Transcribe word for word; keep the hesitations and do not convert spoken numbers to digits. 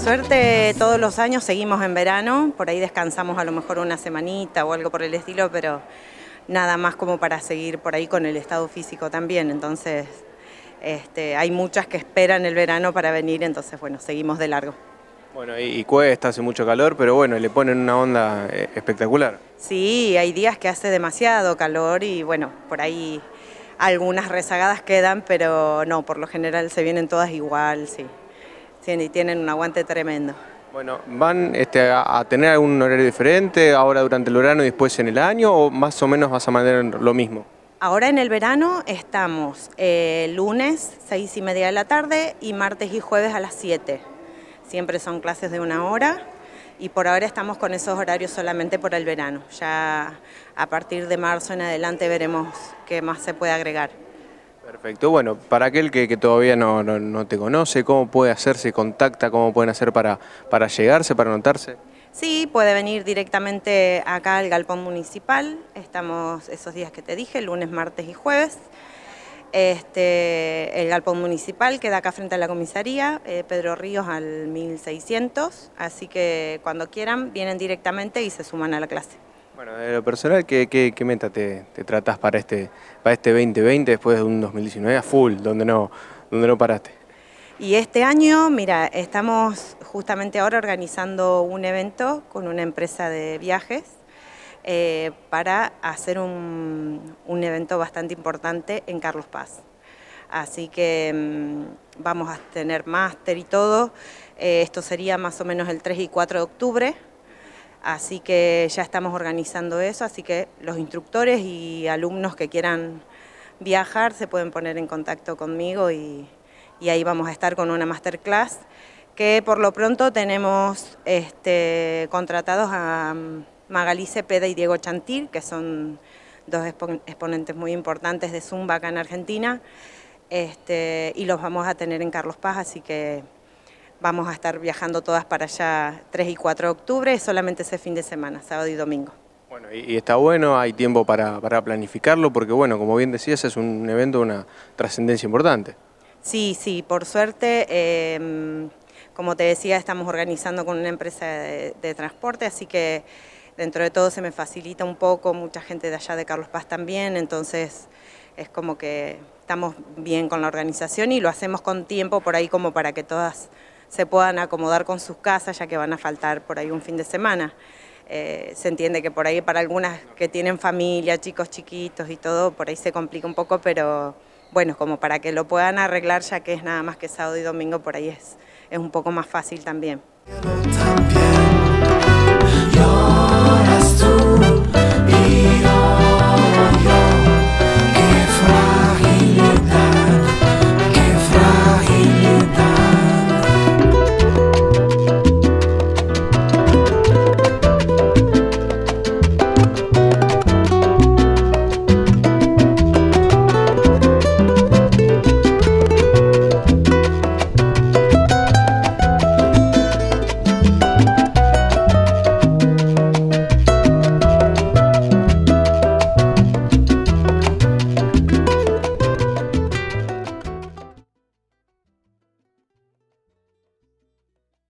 suerte todos los años seguimos en verano, por ahí descansamos a lo mejor una semanita o algo por el estilo, pero nada más como para seguir por ahí con el estado físico también. Entonces este, hay muchas que esperan el verano para venir, entonces bueno, seguimos de largo. Bueno, y, y cuesta, hace mucho calor, pero bueno, le ponen una onda eh, espectacular. Sí, hay días que hace demasiado calor y bueno, por ahí algunas rezagadas quedan, pero no, por lo general se vienen todas igual, sí. Sí, y tienen un aguante tremendo. Bueno, ¿van este, a, a tener algún horario diferente ahora durante el verano y después en el año o más o menos vas a mantener lo mismo? Ahora en el verano estamos eh, lunes, seis y media de la tarde y martes y jueves a las siete. Siempre son clases de una hora y por ahora estamos con esos horarios solamente por el verano. Ya a partir de marzo en adelante veremos qué más se puede agregar. Perfecto, bueno, para aquel que, que todavía no, no, no te conoce, ¿cómo puede hacerse, contacta, cómo pueden hacer para, para llegarse, para anotarse? Sí, puede venir directamente acá al Galpón Municipal, estamos esos días que te dije, lunes, martes y jueves. Este, el Galpón Municipal queda acá frente a la comisaría, eh, Pedro Ríos al mil seiscientos, así que cuando quieran vienen directamente y se suman a la clase. Bueno, de lo personal, ¿qué, qué, qué meta te, te tratás para este, para este veinte veinte después de un dos mil diecinueve a full, donde no, donde no paraste? Y este año, mira, estamos justamente ahora organizando un evento con una empresa de viajes eh, para hacer un, un evento bastante importante en Carlos Paz. Así que mmm, vamos a tener máster y todo, eh, esto sería más o menos el tres y cuatro de octubre. Así que ya estamos organizando eso, así que los instructores y alumnos que quieran viajar se pueden poner en contacto conmigo y, y ahí vamos a estar con una masterclass que por lo pronto tenemos este, contratados a Magalí Cepeda y Diego Chantil, que son dos exponentes muy importantes de Zumba acá en Argentina, este, y los vamos a tener en Carlos Paz, así que vamos a estar viajando todas para allá tres y cuatro de octubre, solamente ese fin de semana, sábado y domingo. Bueno, y, y está bueno, hay tiempo para, para planificarlo, porque bueno, como bien decías, es un evento de una trascendencia importante. Sí, sí, por suerte, eh, como te decía, estamos organizando con una empresa de, de transporte, así que dentro de todo se me facilita un poco, mucha gente de allá de Carlos Paz también, entonces es como que estamos bien con la organización y lo hacemos con tiempo por ahí como para que todas se puedan acomodar con sus casas, ya que van a faltar por ahí un fin de semana. Eh, se entiende que por ahí para algunas que tienen familia, chicos chiquitos y todo, por ahí se complica un poco, pero bueno, como para que lo puedan arreglar, ya que es nada más que sábado y domingo, por ahí es, es un poco más fácil también.